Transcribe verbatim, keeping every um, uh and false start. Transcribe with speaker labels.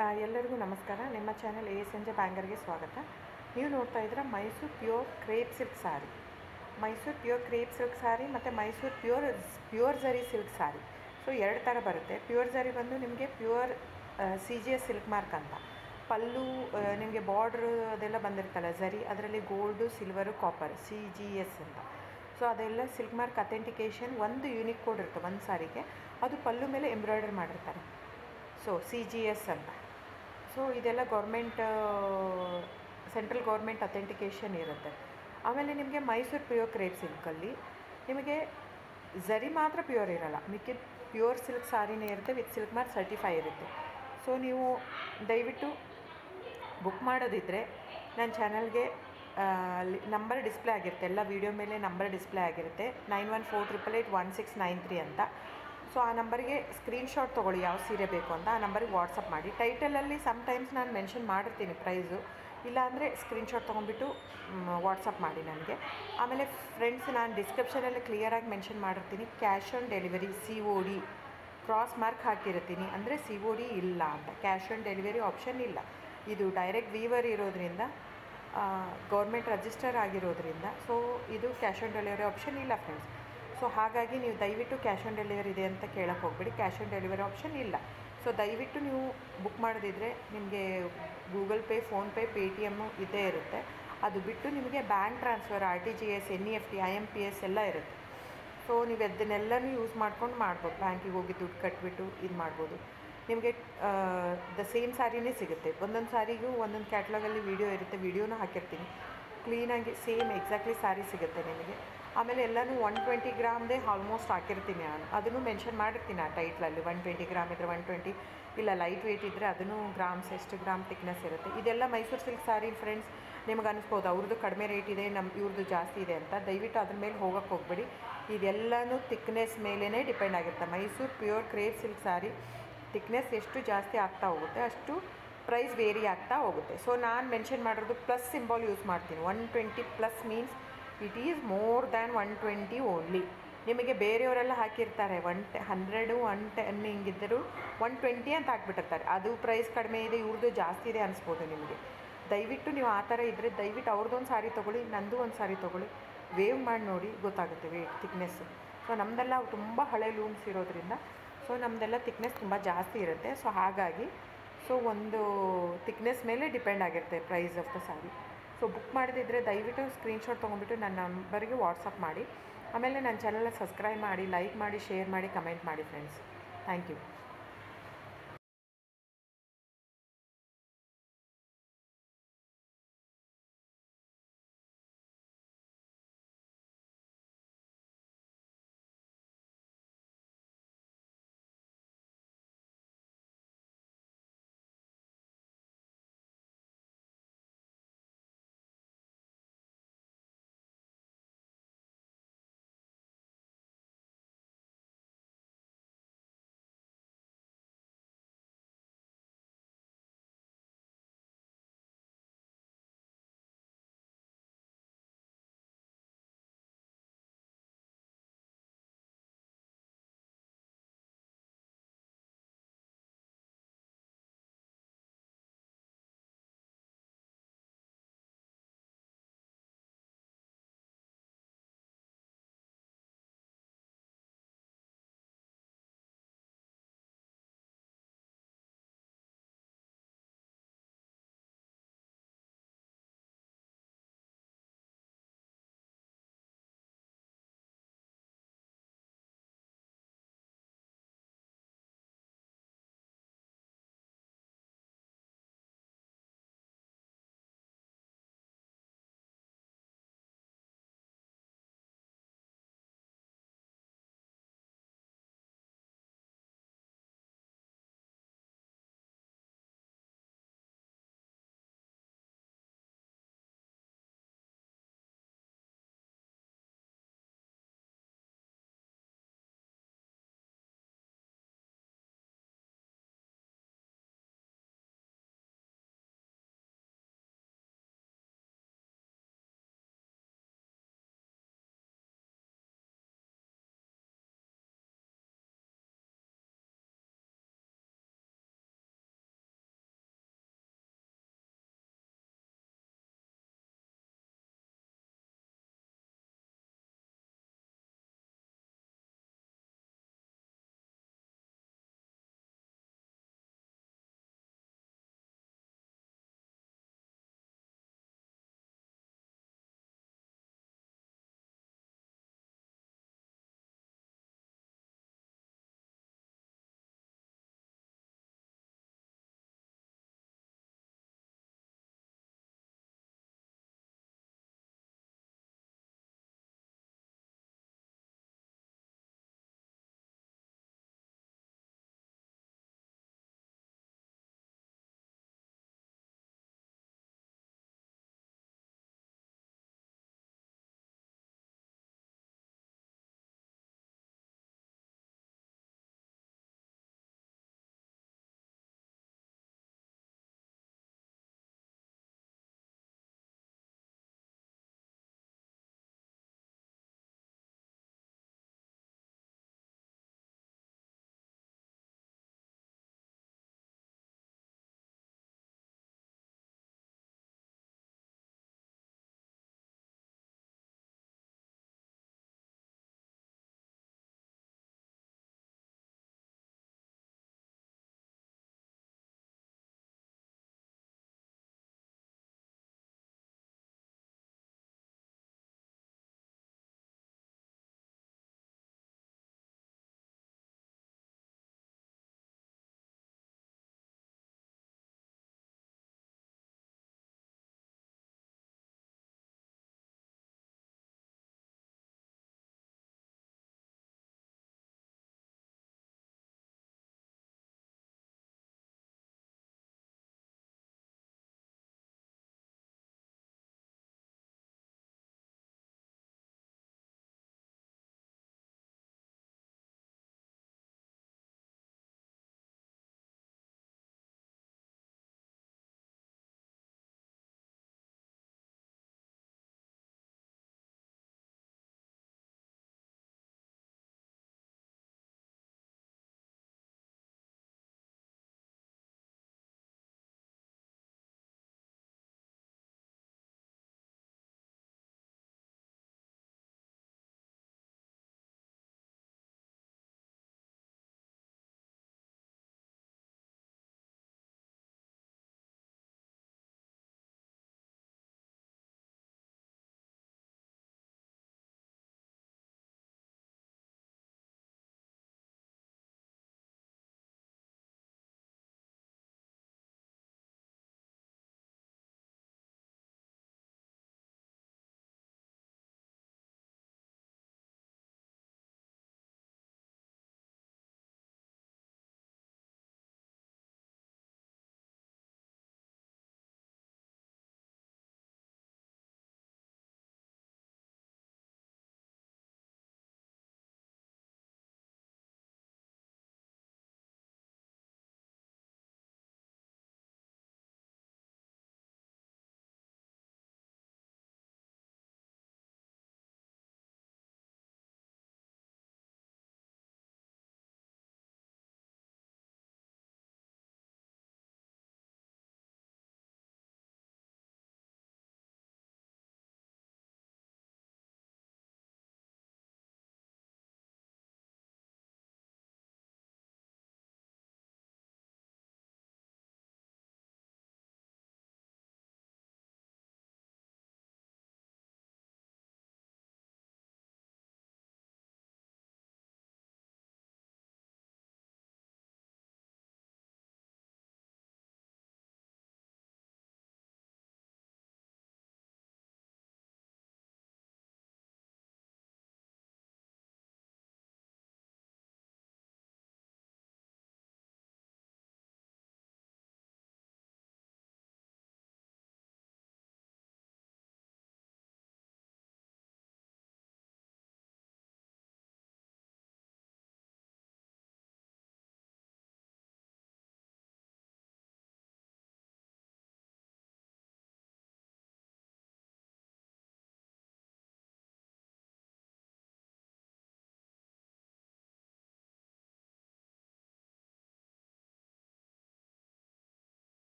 Speaker 1: ಆ, ಎಲ್ಲರಿಗೂ ನಮಸ್ಕಾರ. ನಿಮ್ಮ ಚಾನೆಲ್ ಎ ಸಂಜೆ ಬ್ಯಾಂಗರ್ಗೆ ಸ್ವಾಗತ. ನೀವು ನೋಡ್ತಾ ಇದ್ದೀರಾ Mysuru pure crepe silk sari. Mysuru pure crepe silk sari ಮತ್ತು Mysuru pure pure zari silk sari. So ಎರಡು ಥರ ಬರುತ್ತೆ. ಪ್ಯೂರ್ ಝರಿ ಬಂದು ನಿಮಗೆ pure C G S silk mark ಅಂತ. ಪಲ್ಲು ನಿಮಗೆ ಬಾರ್ಡ್ರ್ ಅದೆಲ್ಲ ಬಂದಿರ್ತಲ್ಲ ಝರಿ, ಅದರಲ್ಲಿ gold, silver, copper, C G S ಅಂತ. ಸೊ ಅದೆಲ್ಲ ಸಿಲ್ಕ್ ಮಾರ್ಕ್ ಅಥೆಂಟಿಕೇಷನ್ ಒಂದು ಯೂನಿಕ್ ಕೋಡ್ ಇರುತ್ತೆ ಒಂದು ಸಾರಿಗೆ. ಅದು ಪಲ್ಲು ಮೇಲೆ ಎಂಬ್ರಾಯ್ಡ್ರಿ ಮಾಡಿರ್ತಾರೆ. ಸೊ ಸಿ ಜಿ ಎಸ್ ಅಂತ. ಸೊ ಇದೆಲ್ಲ ಗೌರ್ಮೆಂಟ್ ಸೆಂಟ್ರಲ್ ಗೌರ್ಮೆಂಟ್ ಅಥೆಂಟಿಕೇಷನ್ ಇರುತ್ತೆ. ಆಮೇಲೆ ನಿಮಗೆ ಮೈಸೂರು ಪ್ಯೂರ್ ಕ್ರೇಪ್ ಸಿಲ್ಕಲ್ಲಿ ನಿಮಗೆ ಝರಿ ಮಾತ್ರ ಪ್ಯೂರ್ ಇರೋಲ್ಲ, ಮಿಕ್ಕಿದ ಪ್ಯೂರ್ ಸಿಲ್ಕ್ ಸಾರಿನೇ ಇರುತ್ತೆ, ವಿತ್ ಸಿಲ್ಕ್ ಮಾರ್ಕ್ ಸರ್ಟಿಫೈ ಇರುತ್ತೆ. ಸೊ ನೀವು ದಯವಿಟ್ಟು ಬುಕ್ ಮಾಡೋದಿದ್ದರೆ ನನ್ನ ಚಾನಲ್ಗೆ ನಂಬರ್ ಡಿಸ್ಪ್ಲೇ ಆಗಿರುತ್ತೆ, ಎಲ್ಲ ವೀಡಿಯೋ ಮೇಲೆ ನಂಬರ್ ಡಿಸ್ಪ್ಲೇ ಆಗಿರುತ್ತೆ, nine one four triple eight one six nine three ಅಂತ. ಸೊ ಆ ನಂಬರ್ಗೆ ಸ್ಕ್ರೀನ್ಶಾಟ್ ತೊಗೊಳ್ಳಿ ಯಾವ ಸೀರೆ ಬೇಕು ಅಂತ. ಆ ನಂಬರಿಗೆ ವಾಟ್ಸಪ್ ಮಾಡಿ. ಟೈಟಲಲ್ಲಿ ಸಮ್ಟೈಮ್ಸ್ ನಾನು ಮೆನ್ಷನ್ ಮಾಡಿರ್ತೀನಿ ಪ್ರೈಸು, ಇಲ್ಲಾಂದರೆ ಸ್ಕ್ರೀನ್ಶಾಟ್ ತೊಗೊಂಡ್ಬಿಟ್ಟು ವಾಟ್ಸಪ್ ಮಾಡಿ ನನಗೆ. ಆಮೇಲೆ ಫ್ರೆಂಡ್ಸ್, ನಾನು ಡಿಸ್ಕ್ರಿಪ್ಷನಲ್ಲಿ ಕ್ಲಿಯರಾಗಿ ಮೆನ್ಷನ್ ಮಾಡಿರ್ತೀನಿ cash on delivery, C O D cross mark ಹಾಕಿರ್ತೀನಿ, ಅಂದರೆ ಸಿ ಒ ಡಿ ಇಲ್ಲ ಅಂತ. ಕ್ಯಾಶ್ ಆನ್ ಡೆಲಿವರಿ ಆಪ್ಷನ್ ಇಲ್ಲ. ಇದು ಡೈರೆಕ್ಟ್ ವೀವರ್ ಇರೋದ್ರಿಂದ, ಗೌರ್ಮೆಂಟ್ ರಿಜಿಸ್ಟರ್ ಆಗಿರೋದ್ರಿಂದ, ಸೊ ಇದು ಕ್ಯಾಶ್ ಆನ್ ಡೆಲಿವರಿ ಆಪ್ಷನ್ ಇಲ್ಲ ಫ್ರೆಂಡ್ಸ್. ಸೊ ಹಾಗಾಗಿ ನೀವು ದಯವಿಟ್ಟು ಕ್ಯಾಶ್ ಆನ್ ಡೆಲಿವರಿ ಇದೆ ಅಂತ ಕೇಳಕ್ಕೆ ಹೋಗ್ಬೇಡಿ, ಕ್ಯಾಶ್ ಆನ್ ಡೆಲಿವರಿ ಆಪ್ಷನ್ ಇಲ್ಲ. ಸೊ ದಯವಿಟ್ಟು ನೀವು ಬುಕ್ ಮಾಡೋದಿದ್ದರೆ ನಿಮಗೆ Google Pay, PhonePe, Paytm ಇದೇ ಇರುತ್ತೆ. ಅದು ಬಿಟ್ಟು ನಿಮಗೆ bank transfer, R T G S, N E F T, I M P S ಎಲ್ಲ ಇರುತ್ತೆ. ಸೊ ನೀವು ಅದನ್ನೆಲ್ಲನೂ ಯೂಸ್ ಮಾಡ್ಕೊಂಡು ಮಾಡ್ಬೋದು. ಬ್ಯಾಂಕಿಗೆ ಹೋಗಿ ದುಡ್ಡು ಕಟ್ಬಿಟ್ಟು ಇದು ಮಾಡ್ಬೋದು. ನಿಮಗೆ ದ ಸೇಮ್ ಸ್ಯಾರಿನೇ ಸಿಗುತ್ತೆ. ಒಂದೊಂದು ಸ್ಯಾರಿಗೂ ಒಂದೊಂದು ಕ್ಯಾಟ್ಲಾಗಲ್ಲಿ ವೀಡಿಯೋ ಇರುತ್ತೆ, ವೀಡಿಯೋನ ಹಾಕಿರ್ತೀನಿ. ಕ್ಲೀನಾಗಿ ಸೇಮ್ ಎಕ್ಸಾಕ್ಟ್ಲಿ ಸ್ಯಾರಿ ಸಿಗುತ್ತೆ ನಿಮಗೆ. ಆಮೇಲೆ ಎಲ್ಲನೂ ಒನ್ ಟ್ವೆಂಟಿ ಗ್ರಾಮ್ದೇ ಆಲ್ಮೋಸ್ಟ್ ಹಾಕಿರ್ತೀನಿ ನಾನು, ಅದನ್ನು ಮೆನ್ಷನ್ ಮಾಡಿರ್ತೀನಿ ಆ ಟೈಟ್ಲಲ್ಲಿ. ಒನ್ ಟ್ವೆಂಟಿ ಗ್ರಾಮ್ ಇದ್ದರೆ ಒನ್ ಟ್ವೆಂಟಿ, ಇಲ್ಲ ಲೈಟ್ ವೆಯ್ಟ್ ಇದ್ದರೆ ಅದನ್ನು ಗ್ರಾಮ್ಸ್ ಎಷ್ಟು ಗ್ರಾಮ್ ತಿಕ್ನೆಸ್ ಇರುತ್ತೆ. ಇದೆಲ್ಲ ಮೈಸೂರು ಸಿಲ್ಕ್ ಸ್ಯಾರಿ ಫ್ರೆಂಡ್ಸ್. ನಿಮ್ಗೆ ಅನಿಸ್ಬೋದು ಅವ್ರದ್ದು ಕಡಿಮೆ ರೇಟ್ ಇದೆ, ನಮ್ಮ ಇವ್ರದ್ದು ಜಾಸ್ತಿ ಇದೆ ಅಂತ. ದಯವಿಟ್ಟು ಅದ್ರ ಮೇಲೆ ಹೋಗೋಕ್ಕೆ ಹೋಗ್ಬೇಡಿ. ಇದೆಲ್ಲನೂ ತಿಕ್ನೆಸ್ ಮೇಲೇ ಡಿಪೆಂಡ್ ಆಗಿರುತ್ತೆ. Mysuru pure crepe silk sari thickness ಎಷ್ಟು ಜಾಸ್ತಿ ಆಗ್ತಾ ಹೋಗುತ್ತೆ ಅಷ್ಟು ಪ್ರೈಸ್ ವೇರಿ ಆಗ್ತಾ ಹೋಗುತ್ತೆ. ಸೊ ನಾನು ಮೆನ್ಷನ್ ಮಾಡಿರೋದು ಪ್ಲಸ್ ಸಿಂಬಾಲ್ ಯೂಸ್ ಮಾಡ್ತೀನಿ. One twenty plus means it is more than one twenty only. ನಿಮಗೆ ಬೇರೆಯವರೆಲ್ಲ ಹಾಕಿರ್ತಾರೆ ಒನ್ ಟೆ ಹಂಡ್ರೆಡು ಒನ್ ಟೆನ್ ಹಿಂಗಿದ್ದರೂ ಒನ್ ಟ್ವೆಂಟಿ ಅಂತ ಹಾಕ್ಬಿಟ್ಟಿರ್ತಾರೆ. ಅದು ಪ್ರೈಸ್ ಕಡಿಮೆ ಇದೆ, ಇವ್ರದ್ದು ಜಾಸ್ತಿ ಇದೆ ಅನಿಸ್ಬೋದು ನಿಮಗೆ. ದಯವಿಟ್ಟು ನೀವು ಆ ಥರ ಇದ್ದರೆ ದಯವಿಟ್ಟು ಅವ್ರದ್ದೊಂದು ಸಾರಿ ತೊಗೊಳ್ಳಿ, ನಂದು ಒಂದು ಸಾರಿ ತೊಗೊಳ್ಳಿ, ವೇವ್ ಮಾಡಿ ನೋಡಿ, ಗೊತ್ತಾಗುತ್ತೆ ವೇಟ್ ತಿಕ್ನೆಸ್ಸು. ಸೊ ನಮ್ಮದೆಲ್ಲ ತುಂಬ ಹಳೆ ಲೂಮ್ಸ್ ಇರೋದ್ರಿಂದ ಸೊ ನಮ್ಮದೆಲ್ಲ ತಿಕ್ನೆಸ್ ತುಂಬ ಜಾಸ್ತಿ ಇರುತ್ತೆ. ಸೊ ಹಾಗಾಗಿ ಸೊ ಒಂದು ತಿಕ್ನೆಸ್ ಮೇಲೆ ಡಿಪೆಂಡ್ ಆಗಿರುತ್ತೆ price of the sari. So book ಮಾಡಿದಿದ್ದರೆ ದಯವಿಟ್ಟು ಸ್ಕ್ರೀನ್ಶಾಟ್ ತೊಗೊಂಡ್ಬಿಟ್ಟು ನನ್ನ ನಂಬರ್ಗೆ ವಾಟ್ಸಪ್ ಮಾಡಿ. ಆಮೇಲೆ ನನ್ನ ಚಾನಲ್ನ ಸಬ್ಸ್ಕ್ರೈಬ್ ಮಾಡಿ, ಲೈಕ್ ಮಾಡಿ, ಶೇರ್ ಮಾಡಿ, ಕಮೆಂಟ್ ಮಾಡಿ ಫ್ರೆಂಡ್ಸ್. Thank you.